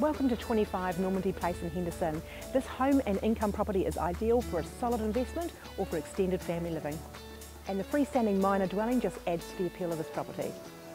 Welcome to 25 Normandy Place in Henderson. This home and income property is ideal for a solid investment or for extended family living. And the freestanding minor dwelling just adds to the appeal of this property.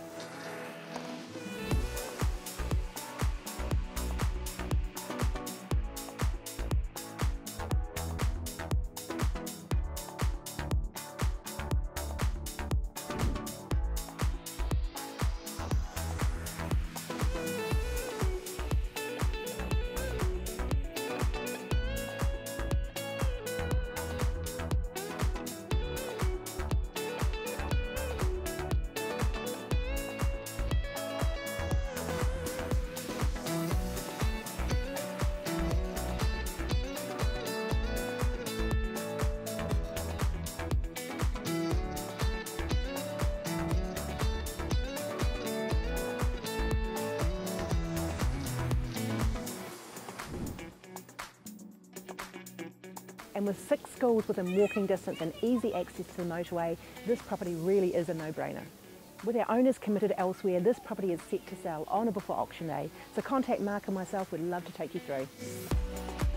And with 6 schools within walking distance and easy access to the motorway, this property really is a no-brainer. With our owners committed elsewhere, this property is set to sell on or before auction day, so contact Mark and myself, we'd love to take you through.